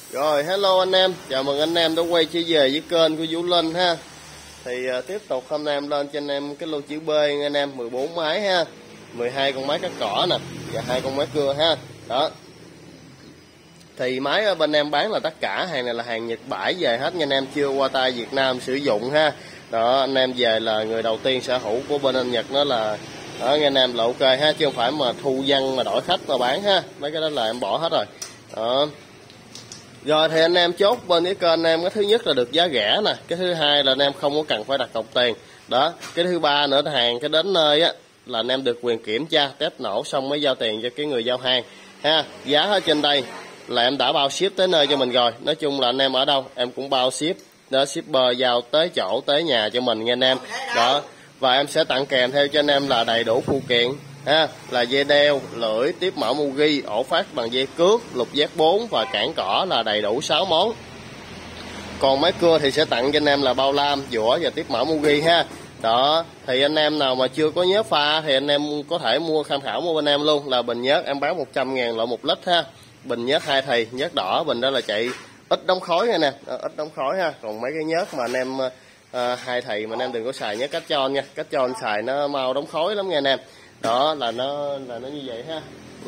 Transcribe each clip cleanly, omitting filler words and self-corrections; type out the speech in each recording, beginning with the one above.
Rồi hello anh em, chào mừng anh em đã quay trở về với kênh của Vũ Linh ha. Thì tiếp tục hôm nay em lên cho anh em cái lô chữ B anh em, 14 máy ha, 12 con máy cắt cỏ nè và 2 con máy cưa ha. Đó. Thì máy ở bên em bán là tất cả hàng này là hàng Nhật bãi về hết nha anh em, chưa qua tay Việt Nam sử dụng ha. Đó, anh em về là người đầu tiên sở hữu của bên anh Nhật, nó là đó nghe anh em, là ok ha, chứ không phải mà thu văn mà đổi khách mà bán ha. Mấy cái đó là em bỏ hết rồi. Đó. Rồi thì anh em chốt bên cái kênh anh em, cái thứ nhất là được giá rẻ nè, cái thứ hai là anh em không có cần phải đặt cọc tiền. Đó, cái thứ ba nữa là hàng cái đến nơi á là anh em được quyền kiểm tra, test nổ xong mới giao tiền cho cái người giao hàng ha. Giá ở trên đây là em đã bao ship tới nơi cho mình rồi. Nói chung là anh em ở đâu em cũng bao ship, đó, shipper giao tới chỗ tới nhà cho mình nha anh em. Đó, và em sẽ tặng kèm theo cho anh em là đầy đủ phụ kiện ha, là dây đeo, lưỡi, tiếp mão Mugi, ổ phát bằng dây cước, lục giác 4 và cản cỏ là đầy đủ 6 món. Còn máy cưa thì sẽ tặng cho anh em là bao lam, dũa và tiếp mão Mugi ha. Đó, thì anh em nào mà chưa có nhớt pha thì anh em có thể mua, tham khảo mua bên em luôn, là bình nhớt em bán 100.000 loại 1 lít ha. Bình nhớt 2 thì, nhớt đỏ, bình đó là chạy ít đóng khói nha nè, ít đóng khói ha. Còn mấy cái nhớt mà anh em 2 thầy mà anh em đừng có xài nhớt cách tròn nha, cách tròn xài nó mau đóng khói lắm nha anh em. Đó là nó như vậy ha.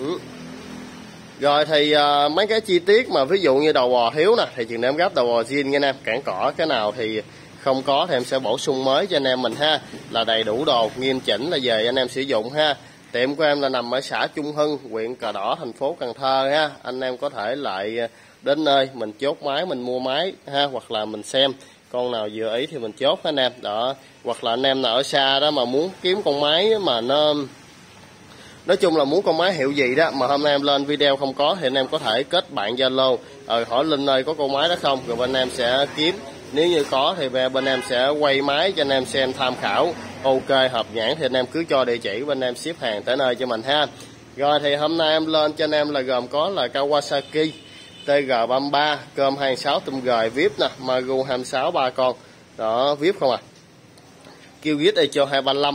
Rồi thì mấy cái chi tiết mà ví dụ như đầu bò thiếu nè thì chừng em gấp đầu bò zin nha anh em. Cản cỏ cái nào thì không có thì em sẽ bổ sung mới cho anh em mình ha, là đầy đủ đồ nghiêm chỉnh là về anh em sử dụng ha. Tiệm của em là nằm ở xã Trung Hưng, huyện Cờ Đỏ, thành phố Cần Thơ ha. Anh em có thể lại đến nơi mình chốt máy, mình mua máy ha, hoặc là mình xem con nào vừa ý thì mình chốt anh em. Đó, hoặc là anh em nào ở xa đó mà muốn kiếm con máy mà nó, nói chung là muốn con máy hiệu gì đó mà hôm nay em lên video không có thì anh em có thể kết bạn Zalo, hỏi Linh ơi có con máy đó không, rồi bên em sẽ kiếm. Nếu như có thì bên em sẽ quay máy cho anh em xem tham khảo, ok hợp nhãn thì anh em cứ cho địa chỉ bên em ship hàng tới nơi cho mình ha. Rồi thì hôm nay em lên cho anh em là gồm có là Kawasaki TG33, cơm 26 tùm gời VIP nè, Magu 26 3 con. Đó, VIP không à. Kyrgyz Echo 235.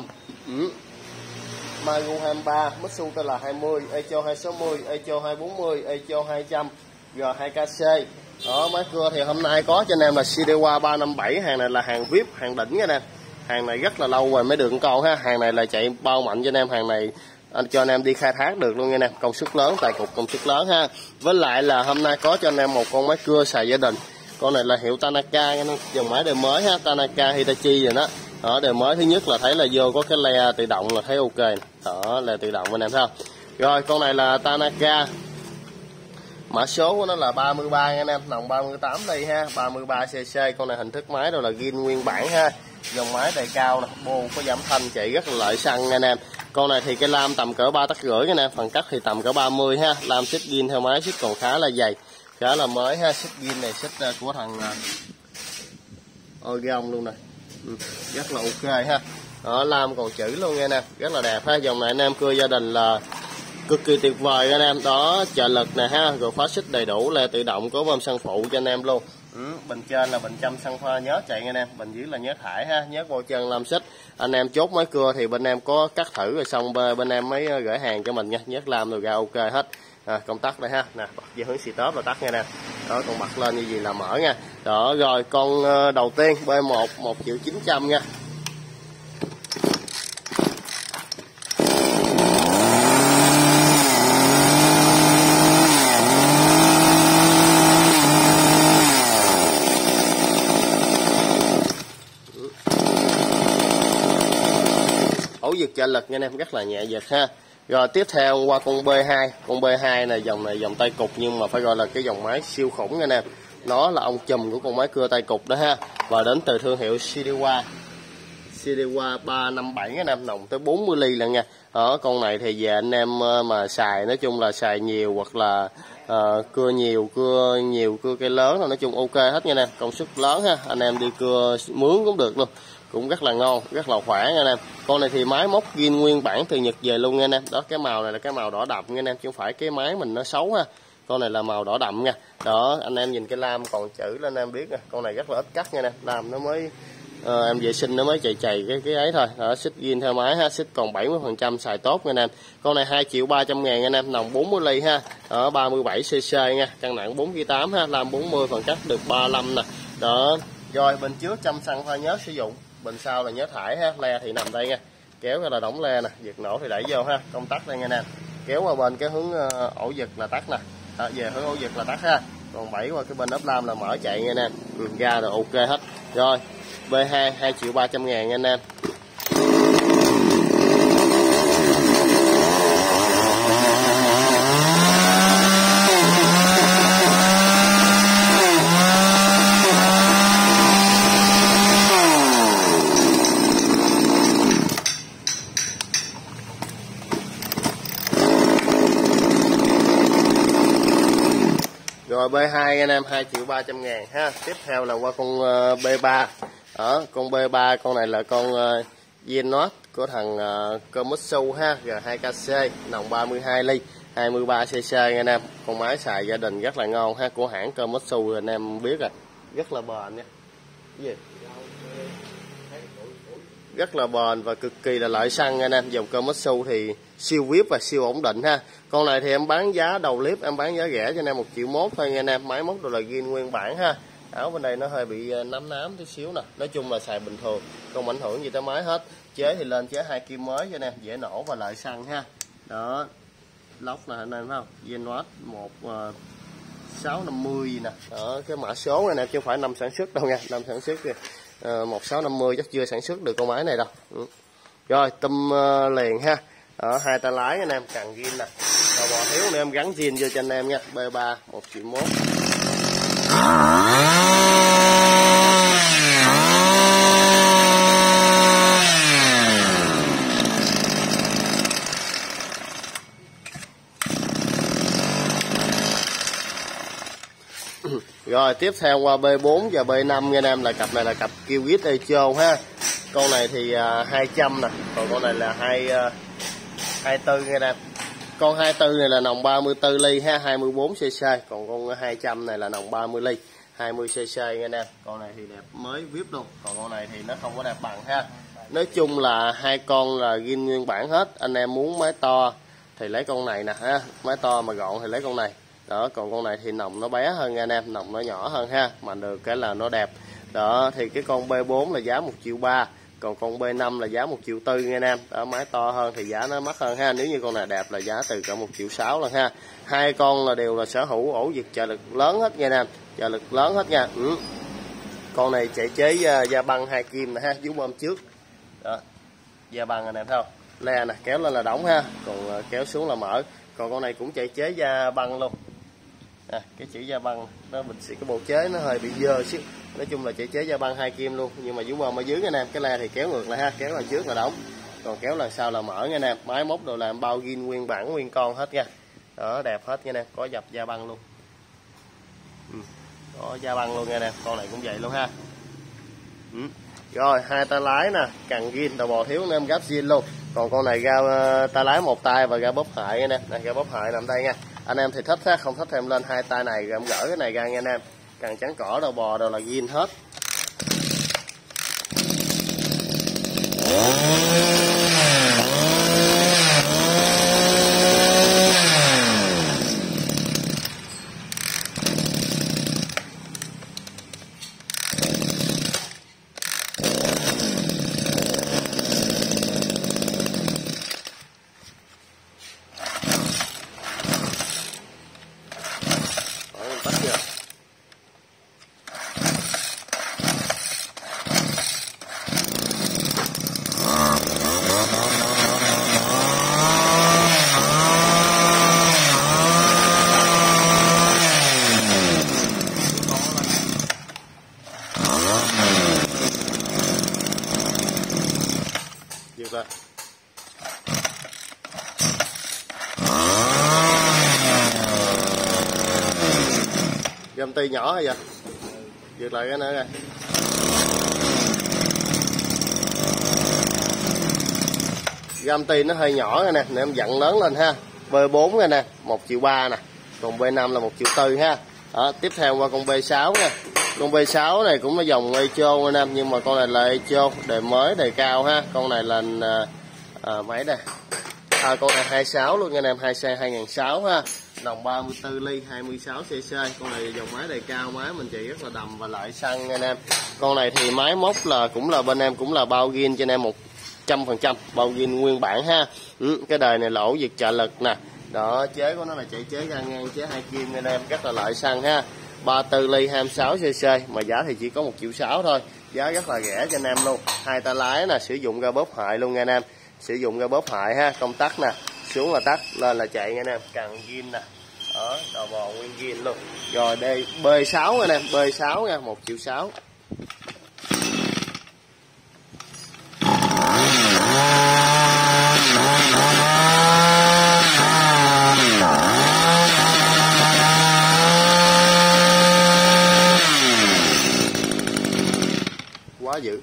Magu 23, Mitsubishi là 20, Echo 260, Echo 240, Echo 200, G2KC. Đó, máy cưa thì hôm nay có cho anh em là Shidewa 357, hàng này là hàng VIP, hàng đỉnh nha anh em. Hàng này rất là lâu rồi mới được con ha, hàng này là chạy bao mạnh cho anh em, hàng này anh cho anh em đi khai thác được luôn nha anh em, công suất lớn, tài cục công suất lớn ha. Với lại là hôm nay có cho anh em một con máy cưa xài gia đình. Con này là hiệu Tanaka, dòng máy đời mới ha, Tanaka Hitachi rồi đó. Đó, đời mới, thứ nhất là thấy là vô có cái le tự động là thấy ok này. Đó, le tự động anh em thấy không. Rồi con này là Tanaka, mã số của nó là 33 nha anh em, nòng 38 đây ha, 33cc. Con này hình thức máy đâu là zin nguyên bản ha, dòng máy đề cao nè, bô có giảm thanh, chạy rất là lợi xăng nha anh em. Con này thì cái lam tầm cỡ 3,5 tấc nha anh em, phần cắt thì tầm cỡ 30 ha. Lam xích zin theo máy, xích còn khá là dày, khá là mới ha. Xích zin này xích của thằng Oregon luôn này, rất là ok ha. Đó, lam còn chữ luôn nha anh em, rất là đẹp ha. Dòng này anh em cưa gia đình là cực kỳ tuyệt vời anh em. Đó, trợ lực nè ha, rồi khóa xích đầy đủ, le tự động, có bơm xăng phụ cho anh em luôn. Bình trên là bình châm xăng pha nhớ chạy nha anh em, bình dưới là nhớ thải ha, nhớ vô chân làm xích. Anh em chốt máy cưa thì bên em có cắt thử rồi xong bên em mới gửi hàng cho mình nha, nhớt lam rồi ra ok hết. Công tắc đây ha, nè, bật dây hướng xì tớp là tắt nha nè. Đó, còn bật lên như gì là mở nha. Đó, rồi con đầu tiên B1 1.900.000 nha. Ổ giật trợ lực nha anh em, rất là nhẹ giật ha. Rồi tiếp theo qua con B2. Con B2 này dòng tay cục nhưng mà phải gọi là cái dòng máy siêu khủng nha anh em. Nó là ông chùm của con máy cưa tay cục đó ha. Và đến từ thương hiệu Shidewa 357 anh em, nòng tới 40 ly lần nha. Đó, con này thì về anh em mà xài, nói chung là xài nhiều hoặc là cưa nhiều cưa cây lớn, nói chung ok hết nha anh em, công suất lớn ha. Anh em đi cưa mướn cũng được luôn, cũng rất là ngon, rất là khỏe nha anh em. Con này thì máy móc zin nguyên bản từ Nhật về luôn nha anh em. Đó, cái màu này là cái màu đỏ đậm nha anh em, chứ không phải cái máy mình nó xấu ha. Con này là màu đỏ đậm nha. Đó, anh em nhìn cái lam còn chữ lên anh em biết nè. Con này rất là ít cắt nha anh em, lam nó mới em vệ sinh nó mới chày cái ấy thôi. Đó, xích zin theo máy ha, xích còn 70% xài tốt nha anh em. Con này 2.300.000 anh em, nòng 40 ly ha. Đó, 37cc nha, cân nặng 4,8 kg ha, làm 40 phần cắt được 35 nè. Đó. Rồi bên trước chăm xăng pha nhớt sử dụng, bên sau là nhớt thải ha, le thì nằm đây nha. Kéo ra là đóng le nè, giật nổ thì đẩy vô ha, công tắc đây nha anh em. Kéo qua bên cái hướng ổ giật là tắt nè. Đó, về hướng ổ giật là tắt ha. Còn đẩy qua cái bên ốp lam là mở chạy nha anh em. Ga rồi ok hết. Rồi, B2 2.300.000 nha anh em. Rồi B2 anh em 2.300.000 ha. Tiếp theo là qua con B3. Đó, con B3 con này là con Genot của thằng Komatsu ha, G2KC, nòng 32 ly, 23cc anh em. Con máy xài gia đình rất là ngon ha, của hãng Komatsu anh em biết rồi, rất là bền nha. Cái gì? Rất là bền và cực kỳ là lợi xăng anh em. Dòng Komatsu thì siêu vip và siêu ổn định ha. Con này thì em bán giá đầu clip em bán giá rẻ cho anh em 1,1 triệu thôi nha anh em. Máy móc đồ là zin nguyên bản ha. Áo bên đây nó hơi bị nám tí xíu nè. Nói chung là xài bình thường, không ảnh hưởng gì tới máy hết. Chế thì lên chế 2 kim mới cho anh em, dễ nổ và lợi xăng ha. Đó. Lốc nè anh em thấy không? Genot 1650 gì nè. Đó, cái mã số này nè chứ không phải năm sản xuất đâu nha, năm sản xuất kìa. 1650 chắc chưa sản xuất được con máy này đâu. Rồi tâm liền ha. Ở hai tay lái anh em, càng zin nè. Đầu bò thiếu anh em gắn zin vô cho anh em nha. B3 1,1 triệu. Rồi tiếp theo qua B4 và B5 nha anh em, là cặp này là cặp Kewit Echo ha. Con này thì 200 nè, còn con này là 24 nha anh em. Con 24 này là nòng 34 ly ha, 24cc, còn con 200 này là nòng 30 ly, 20cc nha anh em. Con này thì đẹp mới vip luôn, còn con này thì nó không có đẹp bằng ha. Nói chung là hai con là zin nguyên bản hết. Anh em muốn máy to thì lấy con này nè ha, máy to mà gọn thì lấy con này. Đó, còn con này thì nòng nó bé hơn nha anh em, nòng nó nhỏ hơn ha, mà được cái là nó đẹp. Đó, thì cái con B4 là giá 1,3 triệu, còn con B5 là giá 1,4 triệu nha anh em. Đó, máy to hơn thì giá nó mắc hơn ha. Nếu như con này đẹp là giá từ cả 1,6 triệu lần ha. Hai con là đều là sở hữu ổ giật trợ lực lớn hết nha anh em, trợ lực lớn hết nha. Con này chạy chế da băng 2 kim nè ha, vú bơm trước. Đó, da băng anh em thấy không? Le nè, kéo lên là đóng ha, còn kéo xuống là mở. Còn con này cũng chạy chế da băng luôn. Cái chữ da băng nó bình xịt, cái bộ chế nó hơi bị dơ xíu. Nói chung là chạy chế da băng 2 kim luôn, nhưng mà vú bơm ở dưới nha anh em. Cái le thì kéo ngược lại ha, kéo lần trước là đóng, còn kéo lần sau là mở nha anh em. Máy móc đồ làm bao zin nguyên bản nguyên con hết nha. Đó, đẹp hết nha anh em, có dập da băng luôn. Có da băng luôn nha anh em, con này cũng vậy luôn ha. Rồi hai tay lái nè, cần zin, đầu bò thiếu anh em gấp zin luôn. Còn con này ga tay lái một tay và ga bóp hại nè, ga bóp hại nằm đây nha. Anh em thì thích ha, không thích thì em lên hai tay này rồi em gỡ cái này ra nha anh em. Cần trắng cỏ đầu bò đều là zin hết. Rồi. Gầm ti nhỏ hay vậy? Dược lại cái nữa coi. Gam ti nó hơi nhỏ nè, nè em dặn lớn lên ha. B4 nè, 1,3 triệu nè. Còn B5 là 1,4 triệu ha. Đó, tiếp theo qua con B6 nha. Con B6 này cũng là dòng Echo anh em, nhưng mà con này là Echo đời mới, đời cao ha. Con này là mấy đây? Con này 26 luôn anh em, 2C 2006 ha. Đồng 34 ly 26cc. Con này dòng máy đời cao, máy mình chạy rất là đầm và lại xăng anh em. Con này thì máy móc là cũng là bên em cũng là bao zin cho anh em 100%, bao zin nguyên bản ha. Cái đời này là ổ giật trợ lực nè. Đó, chế của nó là chạy chế ga ngang, chế 2 kim anh em, rất là lại xăng ha. 34 ly 26cc mà giá thì chỉ có 1,6 triệu thôi. Giá rất là rẻ cho anh em luôn. 2 tay lái nè, sử dụng ga bóp hại luôn nha anh em. Sử dụng ga bóp hại ha, công tắc nè, xuống là tắt, lên là chạy nha anh em, cần zin nè. Đó, đầu bò nguyên zin luôn. Rồi đây B6 anh em, B6 nha, 1,6 triệu. Quá dữ,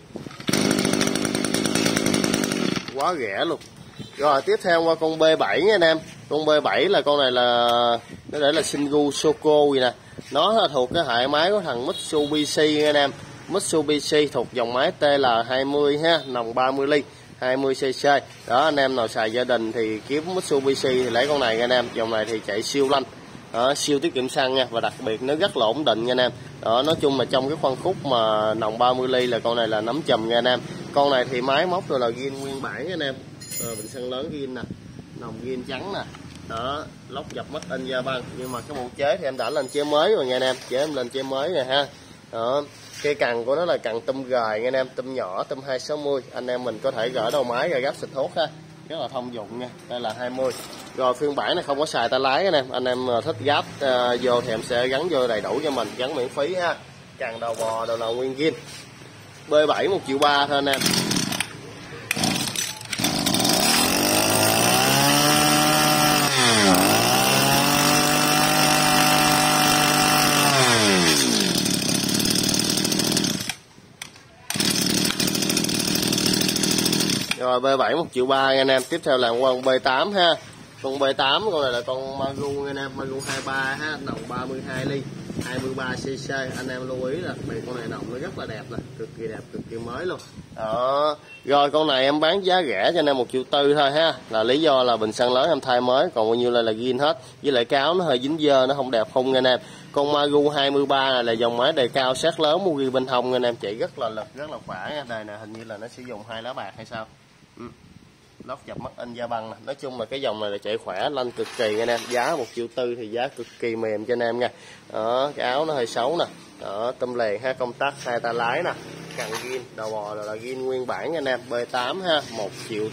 quá rẻ luôn. Rồi tiếp theo qua con B7 nha anh em. Con B7 là con này là nó để là Shingu Soko gì nè. Nó là thuộc cái hệ máy của thằng Mitsubishi nha anh em. Mitsubishi thuộc dòng máy TL20 ha, nòng 30 ly 20cc. Đó, anh em nào xài gia đình thì kiếm Mitsubishi thì lấy con này nha anh em. Dòng này thì chạy siêu lanh. Đó, siêu tiết kiệm xăng nha, và đặc biệt nó rất là ổn định nha anh em. Đó, nói chung là trong cái phân khúc mà nòng 30 ly là con này là nắm chùm nha anh em. Con này thì máy móc rồi là zin nguyên bản nha anh em. Bình xăng lớn zin nè, nòng zin trắng nè. Đó, lốc dập mất in da băng, nhưng mà cái bộ chế thì em đã lên chế mới rồi nha anh em. Chế em lên chế mới rồi ha. Đó, cây cần của nó là cần tum gời nha anh em, tum nhỏ, tum 260. Anh em mình có thể gỡ đầu máy ra gấp xịt hốt ha, rất là thông dụng nha. Đây là 20. Rồi phiên bản này không có xài tay lái anh em thích gáp vô thì em sẽ gắn vô đầy đủ cho mình, gắn miễn phí ha. Cần đầu bò đầu là nguyên zin. B7 1,3 triệu thôi anh em. Rồi B7 1,3 triệu anh em. Tiếp theo là con B8 ha. Con B8 con này là con Magu nha anh em, Magu 23 ha, nòng 32 ly 23cc. Anh em lưu ý là đặc biệt con này nòng nó rất là đẹp nè, cực kỳ đẹp, cực kỳ mới luôn. Đó. Rồi con này em bán giá rẻ cho anh em 1,4 triệu thôi ha. Là lý do là bình xăng lớn em thay mới, còn bao nhiêu là zin hết. Với lại cái áo nó hơi dính dơ, nó không đẹp không nha anh em. Con Magu 23 này là dòng máy đề cao sát lớn, mua ghi bên hông anh em, chạy rất là lực, rất là khỏe nha. Đây nè, hình như là nó sử dụng 2 lá bạc hay sao. Lóc dập mắt in da băng nè. Nói chung là cái dòng này là chạy khỏe lanh cực kỳ anh em. Giá 1,4 triệu thì giá cực kỳ mềm cho anh em nha. Đó, cái áo nó hơi xấu nè. Đó, tâm lèn ha, công tắc, 2 tay lái nè, cần zin, đầu bò là zin nguyên bản nha anh em. B8 ha, 1,4 triệu.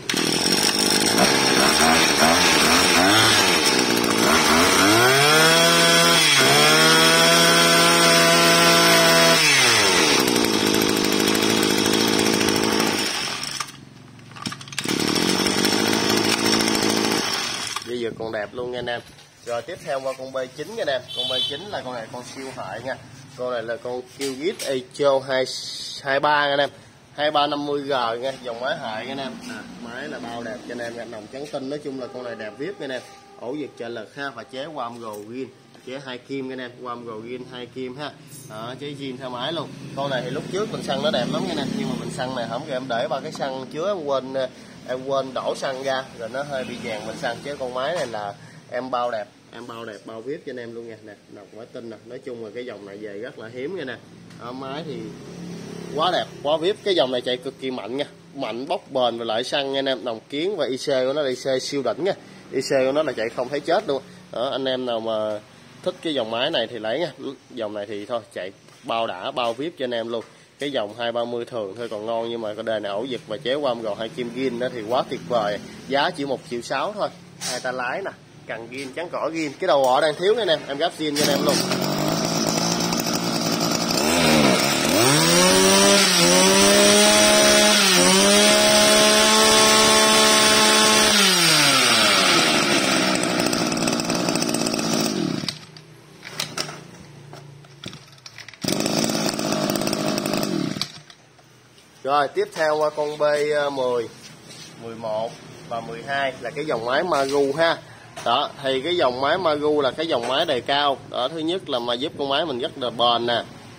Bây giờ còn đẹp luôn nha anh em. Rồi tiếp theo qua con B9 nha anh em. Con B9 là con này con siêu hại nha. Con này là con Killgit Echo 23 nha anh em. 2350G nha, dòng máy hại nha anh em. Máy là bao đẹp cho anh em, nòng trắng tinh. Nói chung là con này đẹp vip nha anh em. Ổ giật trợ lực ha, và chế quam gồ zin, chế 2 kim nha anh em, quam gồ zin 2 kim ha. Đó, chế zin theo máy luôn. Con này thì lúc trước bình xăng nó đẹp lắm nha anh em, nhưng mà bình xăng này không kịp em để ba cái xăng chứa em quên đổ xăng ra rồi nó hơi bị vàng bình xăng. Chứ con máy này là em bao đẹp, bao vip cho anh em luôn nha nè, nọc quả tinh nè. Nói chung là cái dòng này về rất là hiếm nha nè. Máy thì quá đẹp, quá vip. Cái dòng này chạy cực kỳ mạnh nha, mạnh, bốc bền và lại xăng nha anh em. Nòng kiến và IC của nó là IC siêu đỉnh nha, IC của nó là chạy không thấy chết luôn. Đó, anh em nào mà thích cái dòng máy này thì lấy nha. Dòng này thì thôi chạy bao đã, bao vip cho anh em luôn. Cái dòng 230 thường thôi còn ngon, nhưng mà cái đề này ổ giật và chế quam gò 2 kim zin đó thì quá tuyệt vời. Giá chỉ 1,6 triệu thôi. 2 tay lái nè, cần zin, trắng cỏ zin. Cái đầu bọ đang thiếu nha anh em gắp zin cho anh em luôn. Rồi tiếp theo qua con B10, 11 và 12 là cái dòng máy Magu ha. Đó, thì cái dòng máy Magu là cái dòng máy đề cao. Đó, thứ nhất là mà giúp con máy mình rất là bền nè.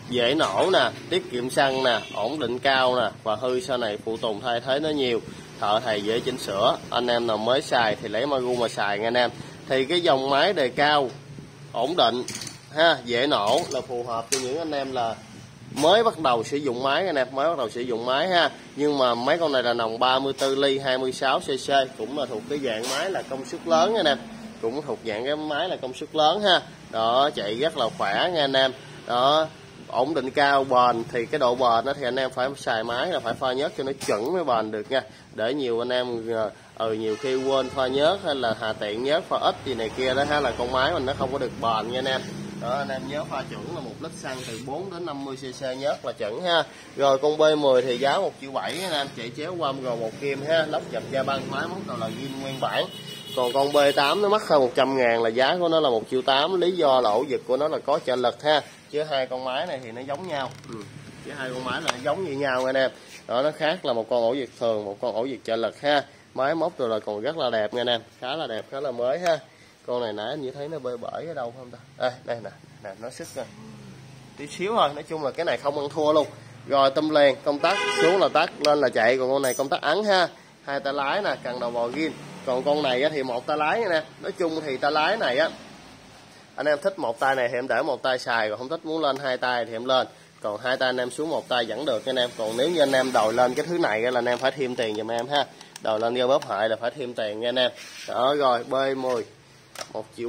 dễ nổ nè, tiết kiệm xăng nè, ổn định cao nè, và hư sau này phụ tùng thay thế nó nhiều, thợ thầy dễ chỉnh sửa. Anh em nào mới xài thì lấy Magu mà xài nha anh em. Thì cái dòng máy đề cao, ổn định ha, dễ nổ là phù hợp cho những anh em là mới bắt đầu sử dụng máy anh em, mới bắt đầu sử dụng máy ha. Nhưng mà mấy con này là nòng 34 ly 26cc, cũng là thuộc cái dạng máy là công suất lớn anh em, cũng thuộc dạng cái máy là công suất lớn ha. Đó, chạy rất là khỏe nha anh em. Đó, ổn định cao, bền. Thì cái độ bền đó thì anh em phải xài máy là phải pha nhớt cho nó chuẩn mới bền được nha. Để nhiều anh em nhiều khi quên pha nhớt hay là hà tiện nhớt pha ít gì này kia đó ha, là con máy mình nó không có được bền nha anh em. Đó, anh em nhớ pha chuẩn là 1 lít xăng từ 4 đến 50cc nhớt là chuẩn ha. Rồi con B10 thì giá 1,7 triệu anh em, chạy chéo quam G1 kim ha, lốc dập da băng, máy móc đầu là zin nguyên bản. Còn con B8 nó mắc hơn 100.000 là giá của nó là 1,8 triệu, lý do là ổ giật của nó là có trợ lực ha, chứ hai con máy này thì nó giống nhau. Chứ hai con máy là nó giống như nhau anh em. Đó, nó khác là một con ổ giật thường, một con ổ giật trợ lực ha. Máy móc rồi là còn rất là đẹp nha anh em, khá là đẹp, khá là mới ha. Con này nãy anh như thấy nó bơi bởi ở đâu không ta? Đây nè, nó sức rồi tí xíu thôi. Nói chung là cái này không ăn thua luôn. Rồi tâm liền, công tắc xuống là tắt, lên là chạy. Còn con này công tắc ấn ha, hai tay lái nè, cần đầu bò gin. Còn con này thì một tay lái nè. Nói chung thì tay lái này á, anh em thích một tay này thì em để một tay xài, còn không thích muốn lên hai tay thì em lên. Còn hai tay anh em xuống một tay vẫn được nha anh em. Còn nếu như anh em đòi lên cái thứ này là anh em phải thêm tiền giùm em ha. Đòi lên ra bóp hại là phải thêm tiền nha anh em. Đó, rồi B10 1,7 triệu.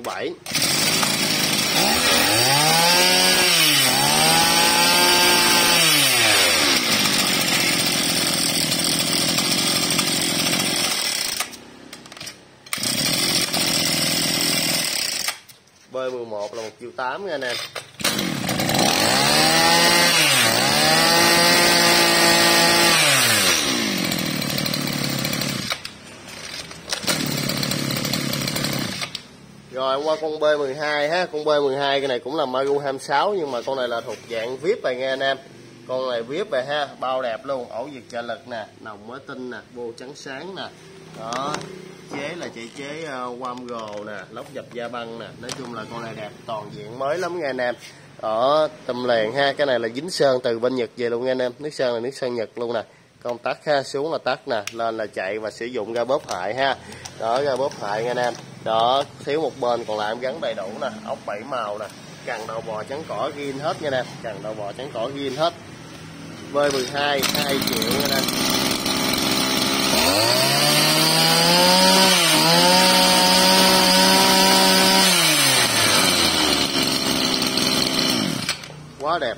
B11 là 1,8 triệu nha anh em. Rồi qua con B12 ha, con B12 cái này cũng là Magu 26 nhưng mà con này là thuộc dạng VIP rồi nghe anh em. Con này VIP rồi ha, bao đẹp luôn, ổ diệt trợ lực nè, nòng mới tinh nè, bô trắng sáng nè. Đó, chế là chạy chế quam gồ nè, lốc dập da băng nè. Nói chung là con này đẹp toàn diện mới lắm nghe anh em. Đó, tâm liền ha, cái này là dính sơn từ bên Nhật về luôn nghe anh em. Nước sơn là nước sơn Nhật luôn nè. Công tắc ha, xuống là tắt nè, lên là chạy và sử dụng ga bóp hại ha. Đó, ga bóp hại nha anh em. Đó, thiếu một bên còn lại em gắn đầy đủ nè, ốc 7 màu nè, cần đầu bò trắng cỏ ghiên hết nha anh em, cần đầu bò trắng cỏ ghiên hết. V12 2 triệu nha anh em. Quá đẹp.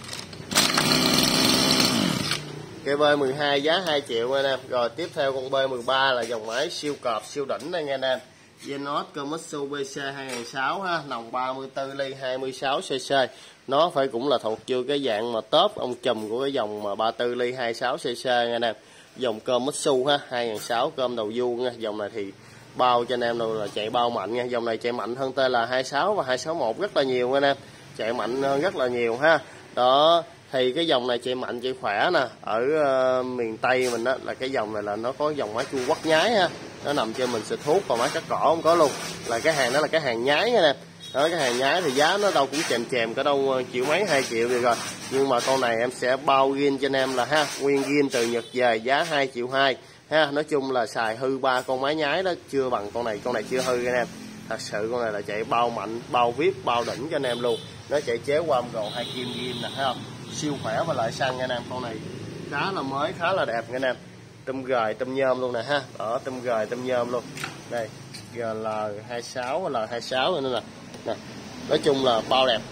Cái B12 giá 2 triệu nha anh em. Rồi tiếp theo con B13 là dòng máy siêu cọp siêu đỉnh đây nha anh em. Genos Komatsu BC 2006 ha, nòng 34 ly 26cc. Nó phải cũng là thuộc chưa cái dạng mà top ông trùm của cái dòng mà 34 ly 26cc nha anh em. Dòng Komatsu ha, 2006 cơm đầu vuông nha. Dòng này thì bao cho anh em đâu là chạy bao mạnh nha. Dòng này chạy mạnh hơn TL26 và 261 rất là nhiều nha anh em. Chạy mạnh hơn rất là nhiều ha. Đó, thì cái dòng này chạy mạnh chạy khỏe nè. Ở miền Tây mình đó là cái dòng này là nó có dòng máy Trung Quốc nhái ha. Nó nằm trên mình xịt thuốc, còn máy cắt cỏ không có luôn. Là cái hàng đó là cái hàng nhái nha nè. Đó, cái hàng nhái thì giá nó đâu cũng chèm có đâu triệu mấy 2 triệu rồi rồi. Nhưng mà con này em sẽ bao zin cho anh em là ha, nguyên zin từ Nhật về giá 2,2 triệu ha. Nói chung là xài hư 3 con máy nhái đó chưa bằng con này chưa hư anh em. Thật sự con này là chạy bao mạnh, bao VIP, bao đỉnh cho anh em luôn. Nó chạy chế quam gồ 2 kim zin nè, thấy không? Siêu khỏe và lại xăng nha anh em. Con này khá là mới, khá là đẹp nha anh em. Tôm gời, tôm nhôm luôn nè ha. Đó, tôm gời, tôm nhôm luôn. Đây, GL26, L26 nữa nè. Nói chung là bao đẹp.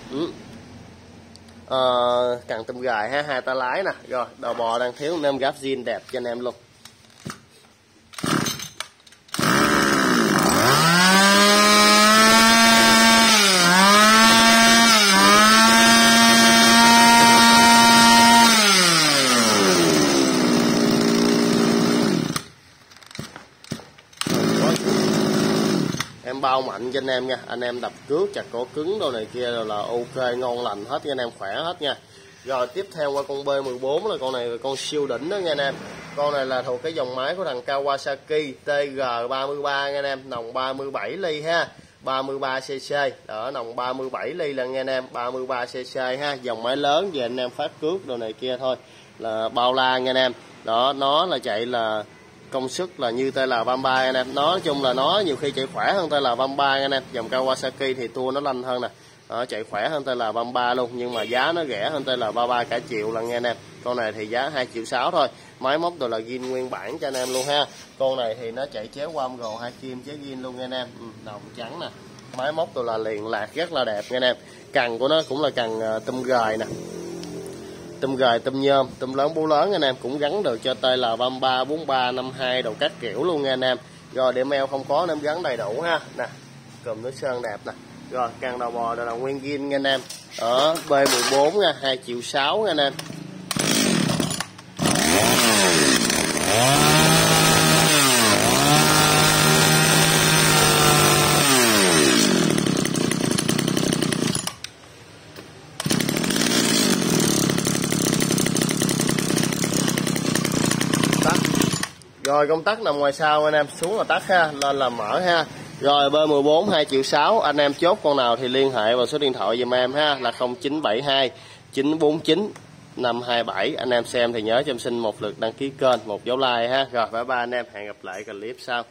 Cần tôm gài ha, hai tay lái nè. Rồi, đầu bò đang thiếu 5 gáp zin đẹp cho anh em luôn. Em bao mạnh cho anh em nha, anh em đập cước chặt cổ cứng đồ này kia rồi là ok, ngon lành hết nha anh em, khỏe hết nha. Rồi tiếp theo qua con B14 là con này là con siêu đỉnh đó nha anh em. Con này là thuộc cái dòng máy của thằng Kawasaki TG33 nha anh em, nòng 37 ly ha. 33cc, đó nòng 37 ly là nghe anh em, 33cc ha, dòng máy lớn về anh em phát cước đồ này kia thôi là bao la nghe anh em. Đó, nó là chạy là công suất là như TL33 anh em, nói chung là nó nhiều khi chạy khỏe hơn TL33 anh em. Dòng Kawasaki thì tua nó lanh hơn nè, đó, chạy khỏe hơn TL33 luôn, nhưng mà giá nó rẻ hơn TL33 cả triệu lần nghe anh em. Con này thì giá 2,6 triệu thôi, máy móc đồ là zin nguyên bản cho anh em luôn ha. Con này thì nó chạy chế qua gồ 2 kim chế zin luôn nghe anh em, đồng trắng nè, máy móc đồ là liền lạc rất là đẹp nghe anh em. Cần của nó cũng là cần tôm gời nè, tôm gời, tôm nhôm, tôm lớn bú lớn anh em, cũng gắn được cho TL33, 43, 52 đồ các kiểu luôn nha anh em. Rồi đệm eo không có nên gắn đầy đủ ha. Nè, cùm nước sơn đẹp nè. Rồi càng đầu bò là nguyên zin nha anh em. Ở B14 nha, 2,6 triệu nha anh em. Rồi công tắc nằm ngoài sau anh em, xuống là tắt ha, lên là mở ha. Rồi B14 2,6 triệu, anh em chốt con nào thì liên hệ vào số điện thoại giùm em ha, là 0972 949 527. Anh em xem thì nhớ cho em xin một lượt đăng ký kênh, một dấu like ha. Rồi bye bye anh em, hẹn gặp lại clip sau.